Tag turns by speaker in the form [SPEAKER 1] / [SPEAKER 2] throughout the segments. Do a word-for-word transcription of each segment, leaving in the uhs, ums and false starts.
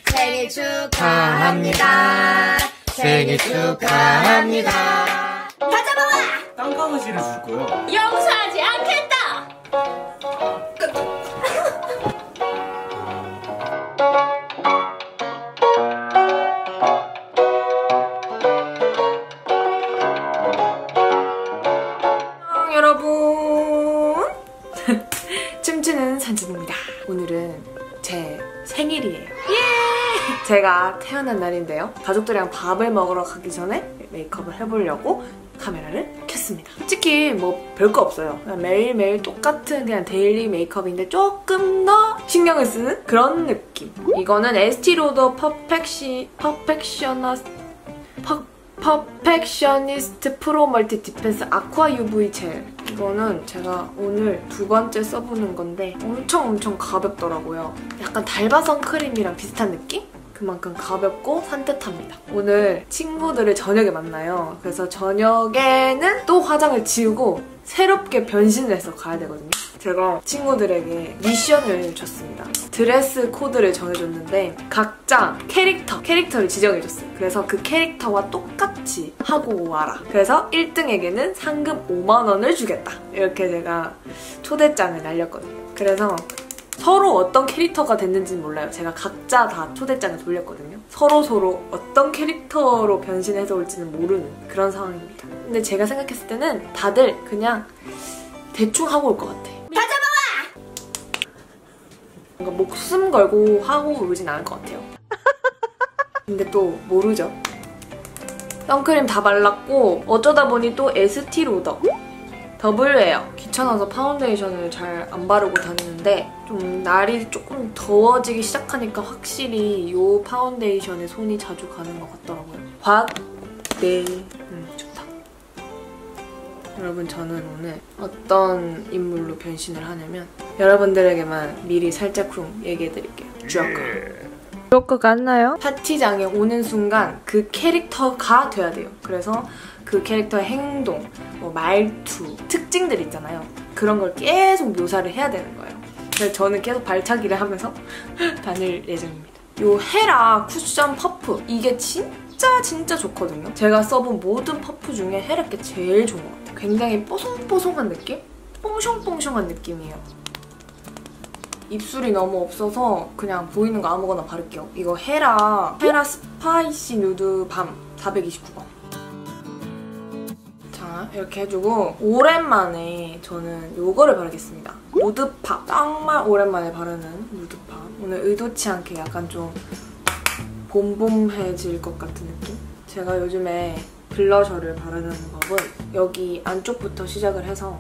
[SPEAKER 1] 생일 축하합니다. 생일 축하합니다. 다 잡아와!
[SPEAKER 2] 땅강아지를 줄 거야.
[SPEAKER 1] 용서하지 않겠다! 여러분 춤추는 산진입니다. 오늘은 제 생일이에요. 예! 제가 태어난 날인데요. 가족들이랑 밥을 먹으러 가기 전에 메이크업을 해보려고 카메라를 켰습니다. 솔직히 뭐 별거 없어요. 그냥 매일매일 똑같은 그냥 데일리 메이크업인데 조금 더 신경을 쓰는 그런 느낌. 이거는 에스티로더 퍼펙시, 퍼펙셔너스, 퍼, 퍼펙셔니스트 프로 멀티 디펜스 아쿠아 유브이 젤. 이거는 제가 오늘 두 번째 써보는 건데 엄청 엄청 가볍더라고요. 약간 달바선 크림이랑 비슷한 느낌? 그만큼 가볍고 산뜻합니다. 오늘 친구들을 저녁에 만나요. 그래서 저녁에는 또 화장을 지우고 새롭게 변신을 해서 가야 되거든요. 제가 친구들에게 미션을 줬습니다. 드레스 코드를 정해줬는데 각자 캐릭터, 캐릭터를 지정해줬어요. 그래서 그 캐릭터와 똑같이 하고 와라. 그래서 일 등에게는 상금 오만 원을 주겠다. 이렇게 제가 초대장을 날렸거든요. 그래서 서로 어떤 캐릭터가 됐는지는 몰라요. 제가 각자 다 초대장을 돌렸거든요. 서로 서로 어떤 캐릭터로 변신해서 올지는 모르는 그런 상황입니다. 근데 제가 생각했을 때는 다들 그냥 대충 하고 올 것 같아. 다 잡아와! 뭔가 목숨 걸고 하고 오진 않을 것 같아요. 근데 또 모르죠. 선크림 다 발랐고 어쩌다 보니 또 에스티로더 더블웨어. 귀찮아서 파운데이션을 잘 안 바르고 다니는데 좀 날이 조금 더워지기 시작하니까 확실히 이 파운데이션에 손이 자주 가는 것 같더라고요. 확! 네. 음, 좋다. 여러분, 저는 오늘 어떤 인물로 변신을 하냐면 여러분들에게만 미리 살짝쿵 얘기해드릴게요. 조커. 조커 같나요? 파티장에 오는 순간 그 캐릭터가 돼야 돼요. 그래서 그 캐릭터의 행동, 뭐 말투, 특징들 있잖아요. 그런 걸 계속 묘사를 해야 되는 거예요. 그래서 저는 계속 발차기를 하면서 다닐 예정입니다. 요 헤라 쿠션 퍼프, 이게 진짜 진짜 좋거든요. 제가 써본 모든 퍼프 중에 헤라 게 제일 좋은 것 같아요. 굉장히 뽀송뽀송한 느낌? 뽕숑뽕숑한 느낌이에요. 입술이 너무 없어서 그냥 보이는 거 아무거나 바를게요. 이거 헤라 헤라 스파이시 누드 밤 사백이십구 번. 자, 이렇게 해주고 오랜만에 저는 요거를 바르겠습니다. 누드팝. 정말 오랜만에 바르는 누드팝. 오늘 의도치 않게 약간 좀 봄봄해질 것 같은 느낌? 제가 요즘에 블러셔를 바르는 법은 여기 안쪽부터 시작을 해서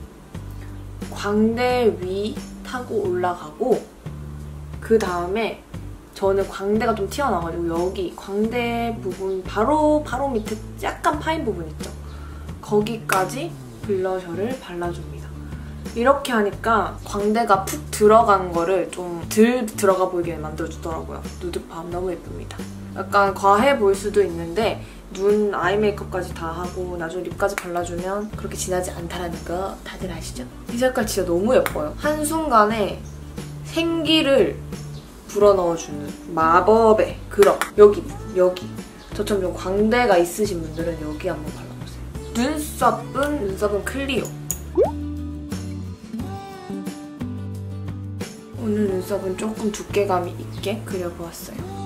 [SPEAKER 1] 광대 위 타고 올라가고 그 다음에 저는 광대가 좀 튀어나와가지고 여기 광대 부분 바로 바로 밑에 약간 파인 부분 있죠? 거기까지 블러셔를 발라줍니다. 이렇게 하니까 광대가 푹 들어간 거를 좀 덜 들어가 보이게 만들어주더라고요. 누드팝 너무 예쁩니다. 약간 과해 보일 수도 있는데 눈, 아이 메이크업까지 다 하고 나중에 립까지 발라주면 그렇게 진하지 않다라는 거 다들 아시죠? 이 색깔 진짜 너무 예뻐요. 한순간에 생기를 불어넣어주는 마법의 그런 여기, 여기. 저처럼 좀 광대가 있으신 분들은 여기 한번 발라보세요. 눈썹은, 눈썹은 클리오. 오늘 눈썹은 조금 두께감이 있게 그려보았어요.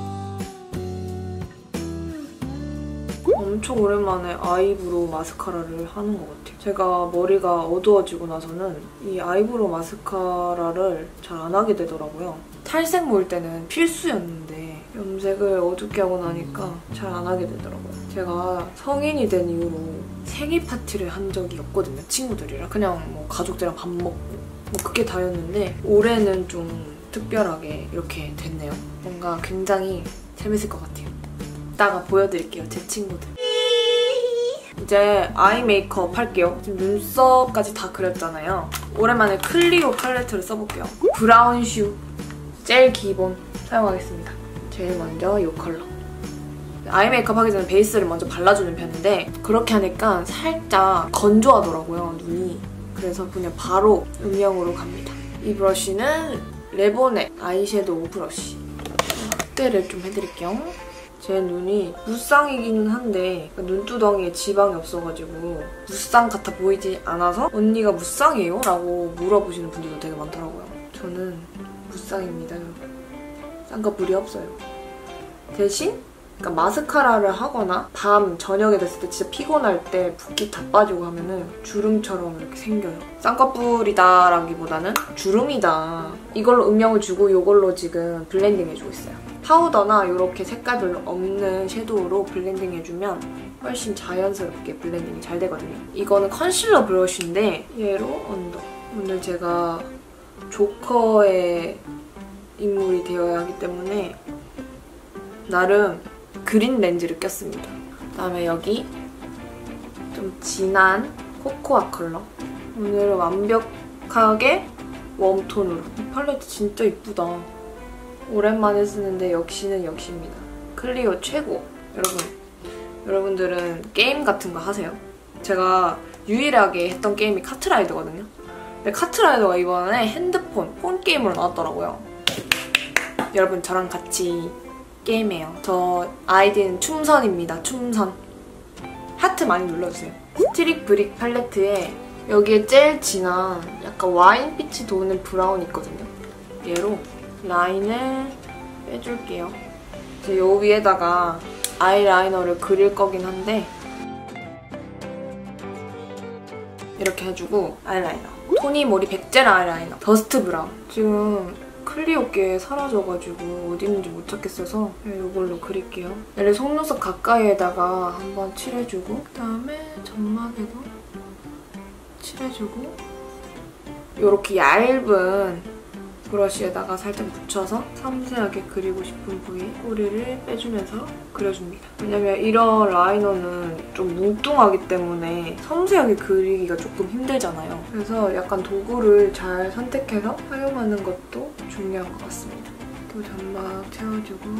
[SPEAKER 1] 엄청 오랜만에 아이브로우 마스카라를 하는 것 같아요. 제가 머리가 어두워지고 나서는 이 아이브로우 마스카라를 잘 안 하게 되더라고요. 탈색 모을 때는 필수였는데 염색을 어둡게 하고 나니까 잘 안 하게 되더라고요. 제가 성인이 된 이후로 생일 파티를 한 적이 없거든요, 친구들이랑. 그냥 뭐 가족들이랑 밥 먹고 뭐 그게 다였는데 올해는 좀 특별하게 이렇게 됐네요. 뭔가 굉장히 재밌을 것 같아요. 이따가 보여드릴게요, 제 친구들. 이제 아이 메이크업 할게요. 지금 눈썹까지 다 그렸잖아요. 오랜만에 클리오 팔레트를 써볼게요. 브라운 슈 젤 기본 사용하겠습니다. 제일 먼저 이 컬러. 아이 메이크업 하기 전에 베이스를 먼저 발라주는 편인데 그렇게 하니까 살짝 건조하더라고요, 눈이. 그래서 그냥 바로 음영으로 갑니다. 이 브러쉬는 레보넷 아이섀도우 브러쉬. 확대를 좀 해드릴게요. 제 눈이 무쌍이기는 한데 눈두덩이에 지방이 없어가지고 무쌍 같아 보이지 않아서 언니가 무쌍이에요? 라고 물어보시는 분들도 되게 많더라고요. 저는 무쌍입니다, 여러분. 쌍꺼풀이 없어요. 대신 그러니까 마스카라를 하거나 밤, 저녁에 됐을 때 진짜 피곤할 때 붓기 다 빠지고 하면은 주름처럼 이렇게 생겨요. 쌍꺼풀이다라기보다는 주름이다. 이걸로 음영을 주고 이걸로 지금 블렌딩 해주고 있어요. 파우더나 이렇게 색깔 별로 없는 섀도우로 블렌딩 해주면 훨씬 자연스럽게 블렌딩이 잘 되거든요. 이거는 컨실러 브러쉬인데 얘로 언더. 오늘 제가 조커의 인물이 되어야 하기 때문에 나름 그린 렌즈를 꼈습니다. 그다음에 여기 좀 진한 코코아 컬러. 오늘은 완벽하게 웜톤으로. 이 팔레트 진짜 이쁘다. 오랜만에 쓰는데 역시는 역시입니다. 클리오 최고. 여러분, 여러분들은 게임 같은 거 하세요? 제가 유일하게 했던 게임이 카트라이더거든요. 근데 카트라이더가 이번에 핸드폰, 폰 게임으로 나왔더라고요. 여러분 저랑 같이 게임해요. 저 아이디는 춤선입니다. 춤선. 하트 많이 눌러주세요. 스트릭 브릭 팔레트에 여기에 제일 진한 약간 와인빛이 도는 브라운이 있거든요. 얘로 라인을 빼줄게요. 이제 요 위에다가 아이라이너를 그릴 거긴 한데 이렇게 해주고 아이라이너. 토니 모리 백젤 아이라이너. 더스트 브라운. 지금 클리오께 사라져가지고 어디 있는지 못 찾겠어서 이걸로 그릴게요. 얘를 속눈썹 가까이에다가 한번 칠해주고 그다음에 점막에도 칠해주고 이렇게 얇은 브러쉬에다가 살짝 묻혀서 섬세하게 그리고 싶은 부위 꼬리를 빼주면서 그려줍니다. 왜냐면 이런 라이너는 좀 뭉뚱하기 때문에 섬세하게 그리기가 조금 힘들잖아요. 그래서 약간 도구를 잘 선택해서 사용하는 것도 중요한 것 같습니다. 또 점막 채워주고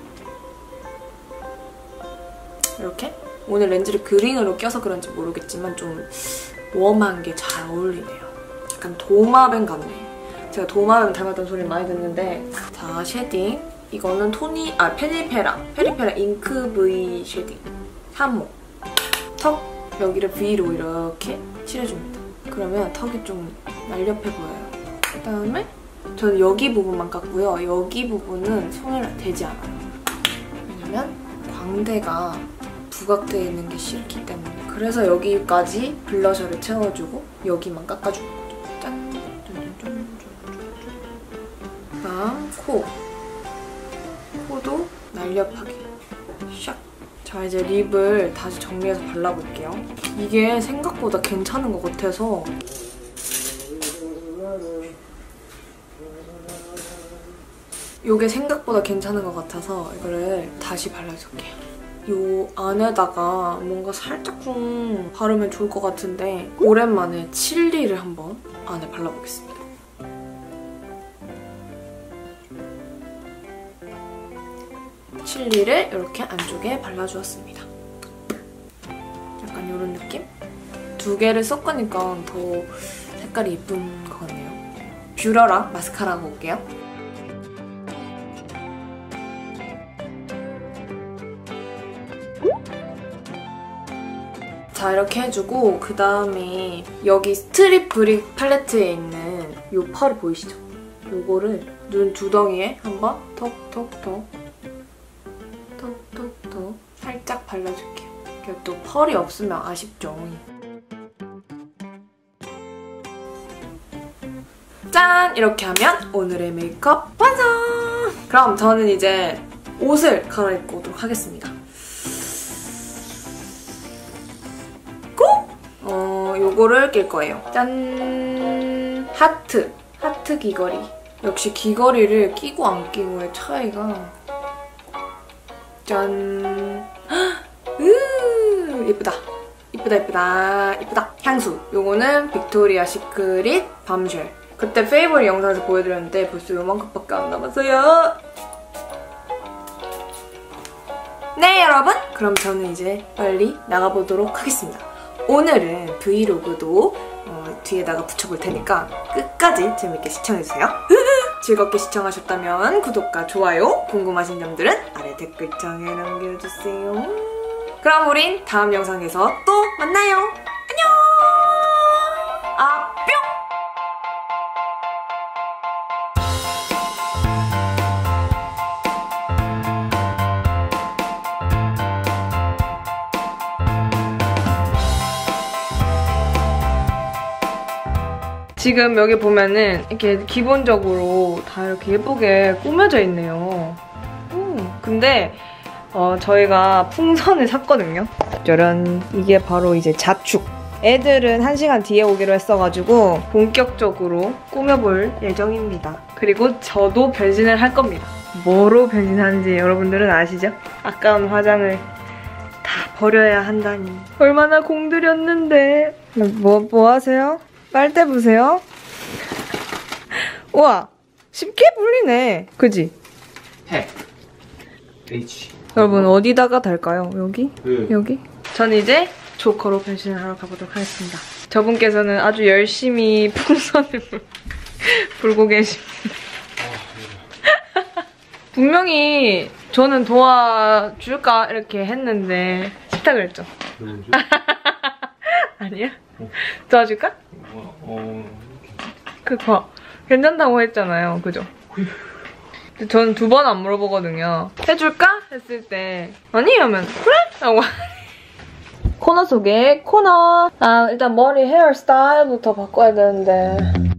[SPEAKER 1] 이렇게? 오늘 렌즈를 그린으로 껴서 그런지 모르겠지만 좀 웜한 게 잘 어울리네요. 약간 도마뱀 같네. 제가 도마뱀 닮았다는 소리를 많이 듣는데 자, 쉐딩. 이거는 토니, 아, 페리페라. 페리페라 잉크 V 쉐딩. 삼호. 턱 여기를 V로 이렇게 칠해줍니다. 그러면 턱이 좀 날렵해 보여요. 그다음에 저는 여기 부분만 깎고요. 여기 부분은 손을 대지 않아요. 왜냐면 광대가 부각되어 있는 게 싫기 때문에. 그래서 여기까지 블러셔를 채워주고 여기만 깎아주는 거죠. 짠! 다음 코. 코도 날렵하게. 샥. 자, 이제 립을 다시 정리해서 발라볼게요. 이게 생각보다 괜찮은 것 같아서 이게 생각보다 괜찮은 것 같아서 이거를 다시 발라줄게요. 이 안에다가 뭔가 살짝 좀 바르면 좋을 것 같은데 오랜만에 칠리를 한번 안에 발라보겠습니다. 칠리를 이렇게 안쪽에 발라주었습니다. 약간 이런 느낌? 두 개를 섞으니까 더 색깔이 예쁜 것 같네요. 뷰러랑 마스카라 하고 올게요. 자, 이렇게 해주고 그 다음에 여기 스트립 브릭 팔레트에 있는 이 펄 보이시죠? 요거를 눈 두덩이에 한번 톡톡톡 톡톡톡 살짝 발라줄게요. 또 펄이 없으면 아쉽죠. 짠! 이렇게 하면 오늘의 메이크업 완성! 그럼 저는 이제 옷을 갈아입고 오도록 하겠습니다. 어, 요거를 낄 거예요. 짠! 하트. 하트 귀걸이. 역시 귀걸이를 끼고 안 끼고의 차이가 짠! 으 예쁘다. 예쁘다 예쁘다 예쁘다. 향수. 요거는 빅토리아 시크릿 밤쉘. 그때 페이보릿 영상에서 보여드렸는데 벌써 요만큼밖에 안 남았어요. 네 여러분! 그럼 저는 이제 빨리 나가보도록 하겠습니다. 오늘은 브이로그도 어, 뒤에다가 붙여볼 테니까 끝까지 재밌게 시청해주세요. 즐겁게 시청하셨다면 구독과 좋아요, 궁금하신 점들은 아래 댓글창에 남겨주세요. 그럼 우린 다음 영상에서 또 만나요. 안녕! 아, 뿅! 지금 여기 보면은 이렇게 기본적으로 다 이렇게 예쁘게 꾸며져 있네요. 음, 근데 어, 저희가 풍선을 샀거든요. 짜란! 이게 바로 이제 자축. 애들은 한 시간 뒤에 오기로 했어가지고 본격적으로 꾸며볼 예정입니다. 그리고 저도 변신을 할 겁니다. 뭐로 변신하는지 여러분들은 아시죠? 아까운 화장을 다 버려야 한다니. 얼마나 공들였는데. 뭐, 뭐 하세요? 빨대 부세요? 우와! 쉽게 불리네. 그지?
[SPEAKER 2] 해. H.
[SPEAKER 1] 여러분 어디다가 달까요? 여기?
[SPEAKER 2] 네.
[SPEAKER 1] 여기? 전 이제 조커로 변신을 하러 가보도록 하겠습니다. 저분께서는 아주 열심히 풍선을 불고 계십니다. 분명히 저는 도와줄까 이렇게 했는데 싫다 그랬죠?
[SPEAKER 2] 누군지?
[SPEAKER 1] 아니야? 어. 도와줄까?
[SPEAKER 2] 어, 어...
[SPEAKER 1] 그거 괜찮다고 했잖아요. 그죠? 저는 두 번 안 물어보거든요. 해줄까? 했을 때 아니 하면 그래? 라고 코너 속에 코너. 아 일단 머리 헤어스타일부터 바꿔야 되는데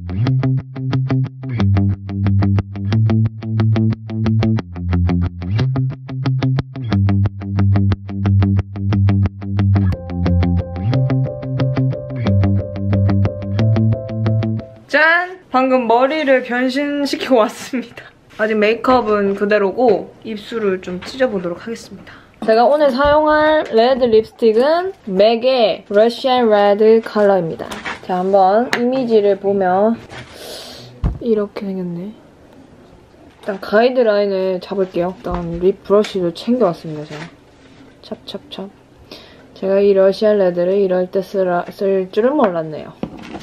[SPEAKER 1] 짠! 방금 머리를 변신시키고 왔습니다. 아직 메이크업은 그대로고 입술을 좀 찢어보도록 하겠습니다. 제가 오늘 사용할 레드 립스틱은 맥의 러시안 레드 컬러입니다. 자, 한번 이미지를 보면 이렇게 생겼네. 일단 가이드라인을 잡을게요. 일단 립 브러쉬를 챙겨왔습니다, 제가. 찹찹찹. 제가 이 러시안 레드를 이럴 때 쓰라, 쓸 줄은 몰랐네요.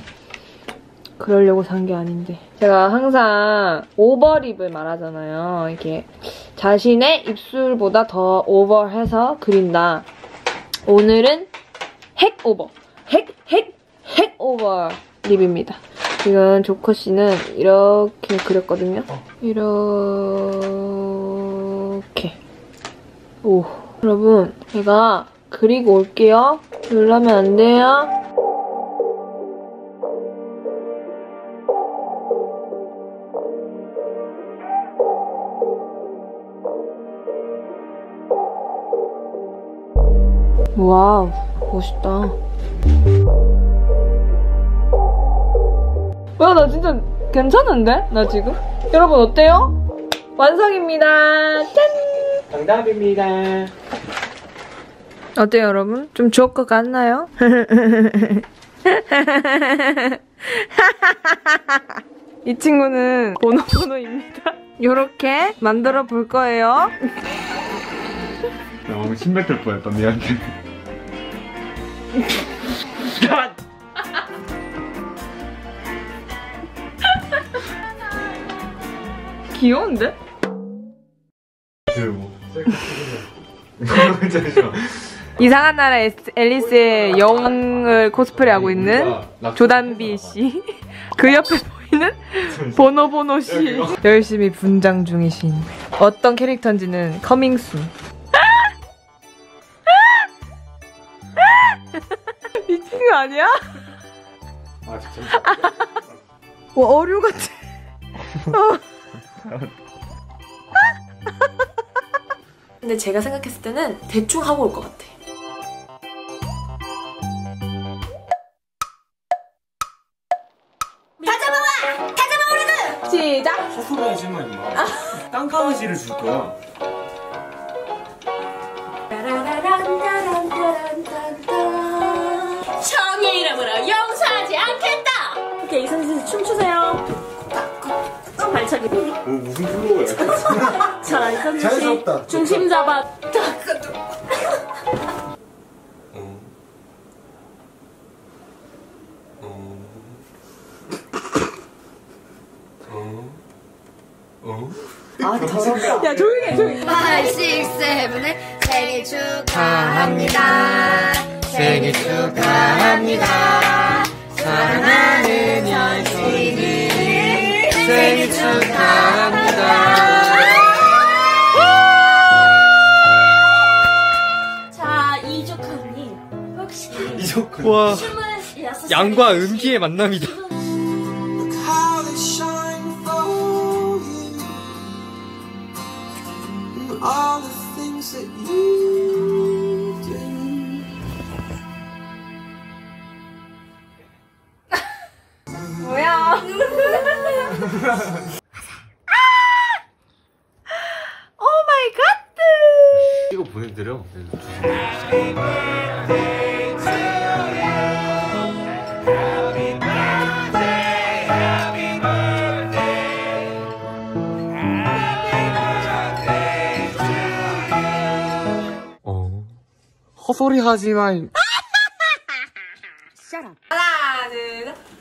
[SPEAKER 1] 그러려고 산 게 아닌데. 제가 항상 오버립을 말하잖아요. 이렇게 자신의 입술보다 더 오버해서 그린다. 오늘은 핵 오버. 핵, 핵, 핵 오버 립입니다. 지금 조커 씨는 이렇게 그렸거든요. 이렇게. 오. 여러분, 제가 그리고 올게요. 놀라면 안 돼요. 와우, 멋있다. 와, 나 진짜 괜찮은데? 나 지금? 여러분 어때요? 완성입니다. 짠!
[SPEAKER 2] 정답입니다.
[SPEAKER 1] 어때요, 여러분? 좀 조커 같나요? 이 친구는 보노보노입니다. 요렇게 만들어 볼 거예요.
[SPEAKER 2] 나 침 뱉을 뻔했다, 미안해.
[SPEAKER 1] 귀여운데? 이상한 나라 앨리스의 여왕을 코스프레하고 있는 조단비 씨. 그 옆에 보이는 보노보노 씨. 열심히 분장 중이신 어떤 캐릭터인지는 커밍순. 미친 거 아니야?
[SPEAKER 2] 아 진짜?
[SPEAKER 1] 와, 어류 같아. 근데 제가 생각했을 때는 대충 하고 올 것 같아. 다 잡아와! 다 잡아오라고! 시작!
[SPEAKER 2] 소소로 하지 마, 임마. 깜깜이지를 줄 거야.
[SPEAKER 3] 정의 이름으로 용서하지 않겠다! 오케이, 이선수 춤추세요. 발차기.
[SPEAKER 2] 오, 무슨 플로우야?
[SPEAKER 3] 자, 이선수
[SPEAKER 4] 자연스럽다.
[SPEAKER 3] 씨 중심 잡아.
[SPEAKER 2] 어. 어. 어.
[SPEAKER 1] 더러워.
[SPEAKER 3] 야 조용히 해 조용히.
[SPEAKER 4] 파이브, 식스, 세븐의 생일 축하합니다. 생일 축하합니다. 사랑하는 여신이 생일 축하합니다.
[SPEAKER 3] 자 이조카님 혹시
[SPEAKER 5] 와,
[SPEAKER 3] 스물여섯
[SPEAKER 5] 양과
[SPEAKER 3] 살의
[SPEAKER 5] 음기의 만남이다.
[SPEAKER 6] how they shine for you and all the things that you do.
[SPEAKER 1] 뭐야? 오 마이 갓!
[SPEAKER 2] 이거 보내드려.
[SPEAKER 5] 어, 헛소리 하지만.
[SPEAKER 1] 하나, 둘, 셋.